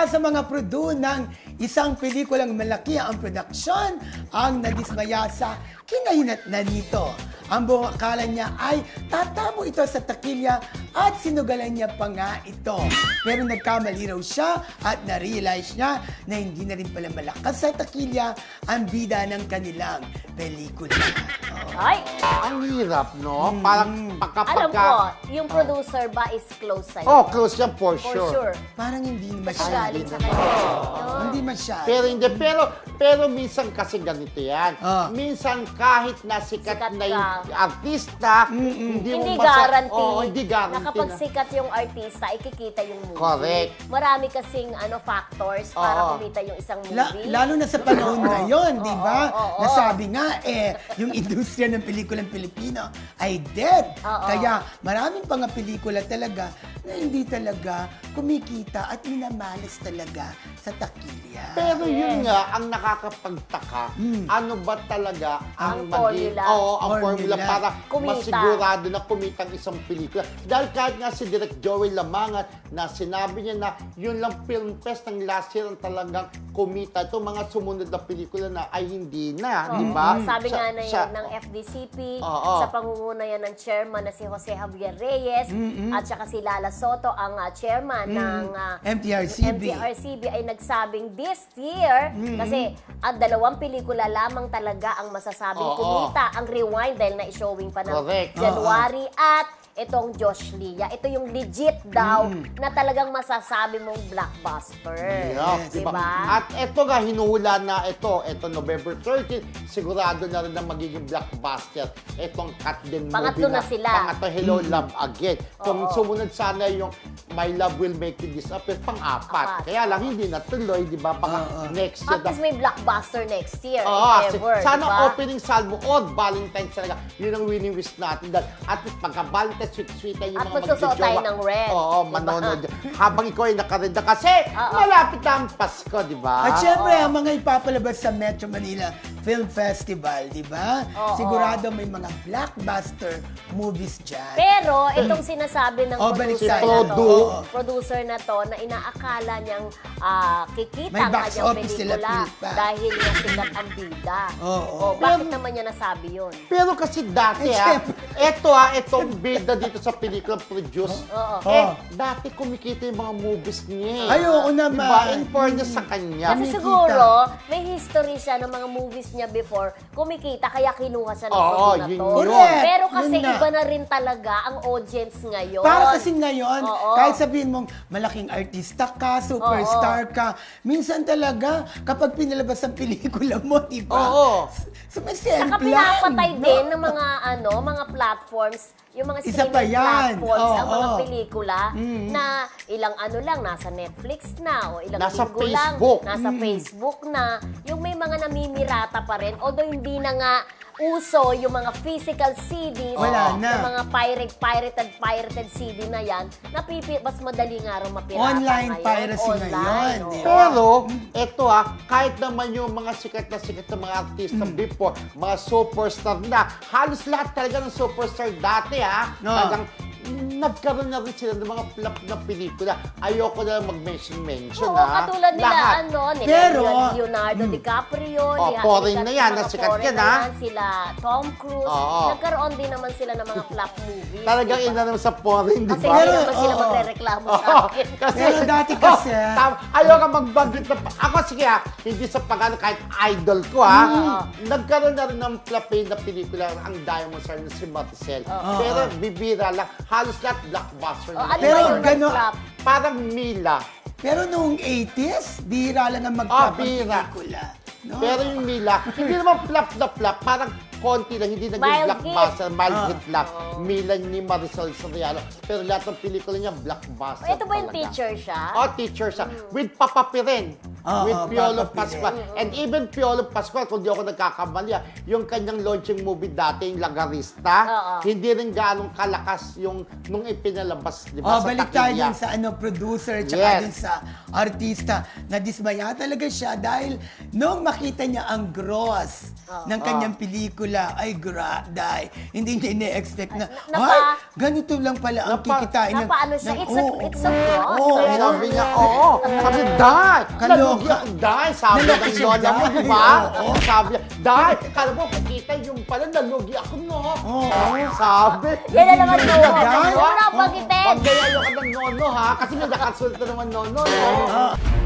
Isa sa mga produ ng isang pelikulang malaki ang produksyon ang nadismaya sa kinahinatnan nito. Ang buong akala niya ay tatamo ito sa takilya at sinugalan niya pa nga ito. Pero nagkamali raw siya at na-realize niya na hindi na rin pala malakas sa takilya ang bida ng kanilang pelikula. Ay! Ang hirap, no? Parang Alam ko, yung producer ba is close sa'yo? Oh, close yan for For sure. sure. Parang hindi Kasi masyado. galing sa kanya. Hindi masyado. Pero hindi, pero minsan kasi ganito yan. Minsan kahit na sikat Sikat na ka. yung artista, Hindi mo guarantee hindi guarantee na kapag na. sikat yung artista, ikikita yung movie. Correct. Marami kasing factors para kumita yung isang movie. Lalo na sa panahon ngayon, di ba? oo. Nasabi nga, yung industriya ng pelikulang Pilipino ay dead. Oo. Kaya maraming pang pelikula talaga na hindi talaga kumikita at minamalas talaga sa takilya. Pero yun nga, ang nakakapagtaka, ano ba talaga Ang maging- formula. Oo, ang formula para Kumita. masigurado na kumita ang isang pelikula. Dahil kahit nga si Direk Joey Lamangan na sinabi niya na yun lang film fest ng last year ang talagang kumita. Ito mga sumunod na pelikula na ay hindi na, di ba? Sabi nga na yun ng FDCP, sa pangunguna yan ng chairman na si Jose Javier Reyes, at saka si Lala Soto, ang chairman ng MTRCB ay nagsabing this year, kasi ang dalawang pelikula lamang talaga ang masasabing kumita, ang Rewind dahil na-showing pa ng January at itong Josh Lia. Ito yung legit daw na talagang masasabi mong blockbuster. Yes, diba? At ito nga, hinuhula na ito November 13, sigurado na rin na magiging blockbuster. Itong Cut Din movie Pangatlo na sila. Pangatlo, Hello, Love Again. Kung sumunod sana yung My Love Will Make You Disappear, pang-apat. Kaya lang, hindi natuloy, di ba? Next year. At least may blockbuster next year. Ever, sana diba? opening salmo or Valentine's talaga. Yun ang winning wish natin. At least pagka-Valentine's, sweet-sweet yung at mga magsusuot tayo ng red. Oo, manonood. Habang ikaw ay nakareda kasi malapit na ang Pasko, di ba? At syempre, ang mga ipapalabas sa Metro Manila Film Festival, di ba? Sigurado may mga blockbuster movies dyan. Pero itong sinasabi ng producer na to na inaakala niyang kikita May ang box kanyang office sila, pelikula Pilpa. dahil nga sikat ang bida. Bakit naman niya nasabi yun? Pero kasi dati itong bida dito sa pelikula produce, dati kumikita yung mga movies niya. Ay, oo naman. Diba? In fairness sa kanya. Kasi siguro, may history siya ng mga movies niya before, kumikita, kaya kinuha siya ng produ na to. Correct. Pero kasi Yun na. iba na rin talaga ang audience ngayon. Para kasi ngayon, kahit sabihin mong malaking artista ka, superstar ka, minsan talaga, kapag pinalabas ang pelikula mo, di ba? Saka pinapatay din ng mga platforms, yung mga Isa streaming pa yan. platforms, ang mga pelikula na ilang lang, nasa Netflix na, o ilang Nasa linggo lang, Facebook. nasa Facebook na, yung may mga namimirata pa rin, although hindi na nga uso yung mga physical CDs, Wala na. yung mga pirated CD na yan, mas madali nga rin mapirata Online ngayon. piracy ngayon. Pero, ito kahit naman yung mga sikat na mga artista before, mga superstar na, halos lahat talaga ng superstar dati talagang nagkaroon na rin sila ng mga flop na pelikula. Ayoko na mag-mention katulad nila, Pero, Leonardo DiCaprio, foreign na yan, nasikat yan, sila Tom Cruise, nagkaroon din naman sila ng mga flop movies. Talagang ina naman sa foreign, di Kasi ba? hindi naman sila magre-reklamo sa akin. Pero dati kasi, ayoko mag-budget na. Ako sige hindi sa pagano kahit idol ko nagkaroon na rin ng flop na pelikula ang Diamond Star na si Maricel. Pero bibira lang. Halos lahat blockbuster na. Pero gano'n, Parang Mila. pero noong 80s, bihira lang ang magpapapelikula. No? Pero yung Mila, hindi naman flop na flop. Parang konti lang, hindi naging Mild blockbuster. Mild hit lang. Mila ni Marisol Soriano. Pero lahat ng pelikula niya, blockbuster. Ito ba yung talaga. teacher siya? Teacher siya. With Papa Piren. With Piolo Papa Pascual. And even Piolo Pascual, kung di ako nagkakamali, yung kanyang launching movie dati, yung Lagarista, hindi rin ganong kalakas yung nung ipinalabas, di ba, sa balik tayo takilya. dun sa producer, tsaka dun sa artista. Nadismaya talaga siya dahil nung makita niya ang gross ng kanyang pelikula. Ay, graday. Hindi niya ina-expect na, ganito lang pala ang kikitain. Napaano siya? It's a cross. Sabi niya, sabi, Day, nalugi ako, Day. Sabi ng lola mo, di ba? Sabi niya, Day, kala mo, pakita yung pala, nalugi ako, no? Sabi. Yan na naman, no? Wala pagitin. Pag ayaw ka ng nono, ha? Kasi may nakasulat na naman nono, no?